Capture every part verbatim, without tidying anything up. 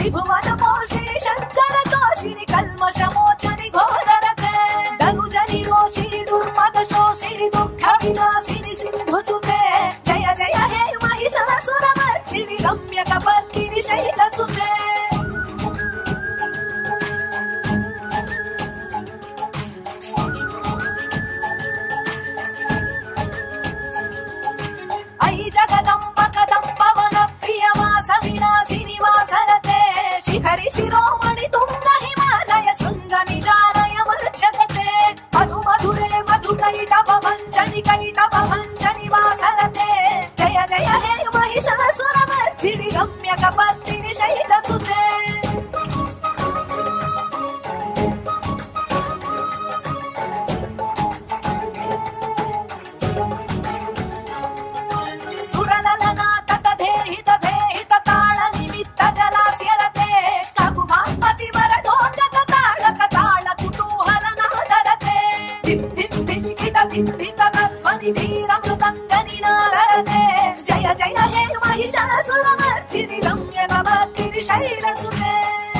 ತ್ರಿಭುವನ ಪೋಷಿಣಿ ಶಂಕರ ತೋಷಿಣಿ ಕಲ್ಮಷಮೋಚನಿ ಘೋರರತೆ ಧನುಜನಿ ರೋಷಿಣಿ ದುರ್ಮದ ಶೋಷಿಣಿ ದುಃಖ ವಿನಾಶಿನಿ ಸಿಂಧು ಸುತೆ ಜಯ ಜಯ ಹೇ ಮಹಿಷಾಸುರ ಮರ್ದಿನಿ ರಮ್ಯ ಕಪರ್ದಿನಿ ಶೈಲ ಸುತೆ ಐ ಜಗದಂಬ ಕದಂಬವನ ಪ್ರಿಯ ವಾಸ ವಿಲಾಸಿನಿ ವಾಸರತೆ ಶಿಖರಿ ಶಿರೋಮಣಿ ತುಂಗ ಹಿಮಾಲಯ ಶೃಂಗ ನಿಜಾಲಯ ಮರ್ಚಗತೆ ಮಧು ಮಧುರೆ ಮಧು ಕೈಟವ ವಂಚನಿ ಕೈಟವ ವಂಚನಿ ವಾಸರತೆ ಜಯ ಜಯ ಹೇ ಮಹಿಷಾಸುರ ಮರ್ದಿನಿ ರಮ್ಯ ಕಪರ್ದಿನಿ ಶೈಲ ಸುತೆ जय जय हे महिषासुर मर्दिनि रम्य कपर्दिनि शैल सुते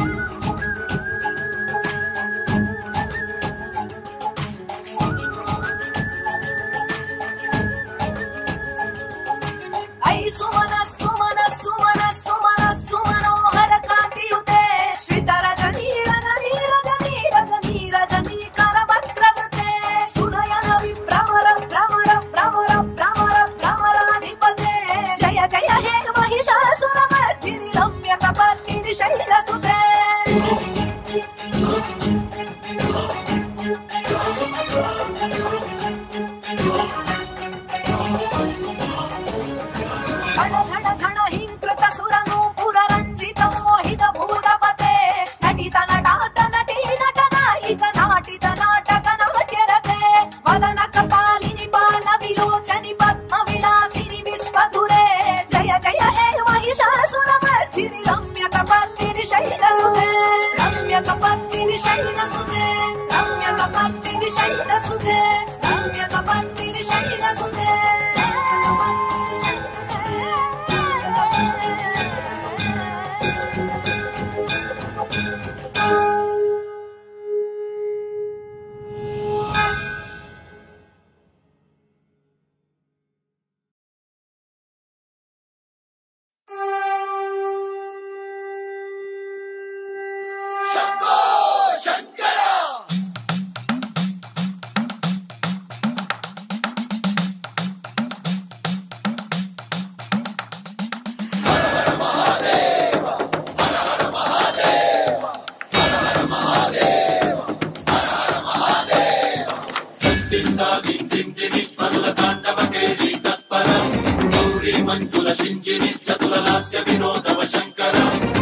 ऐ सुमन सुमन सुमन सुमन सुमनोहर कान्तियुते श्रितर जनी रजनी रजनी रजनी रजनी करवक्त्रवृते सुनयन विभ्रमर भ्रमर भ्रमर भ्रमर भ्रमराधिपते जय जय हे महिषासुर मर्दिनि रम्य कपर्दिनि शैल सुते झण झण झण हिंकृत सुरनूपुर रंजित मोहित भूतपते नटित नटात नटी नट नायिक नाटित नाटक नाट्यरते वदन कपालिनि बाल विलोचनि पद्म विलासिनि विश्वधुरे जय जय हे महिषासुर मर्दिनि रम्य कपर्दिनि शैल सुते रम्य कपर्दिनि शैल सुते रम्य कपर्दिनि शैल सुते रम्य कपर्दिनि शैल सुते మంజుల సింజిని చతుల లాస్య వినోదవ శంకర